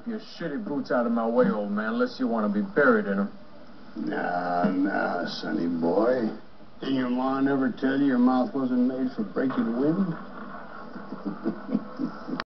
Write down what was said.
Keep your shitty boots out of my way, old man, unless you want to be buried in them. Nah, sonny boy. Didn't your ma never tell you your mouth wasn't made for breaking wind?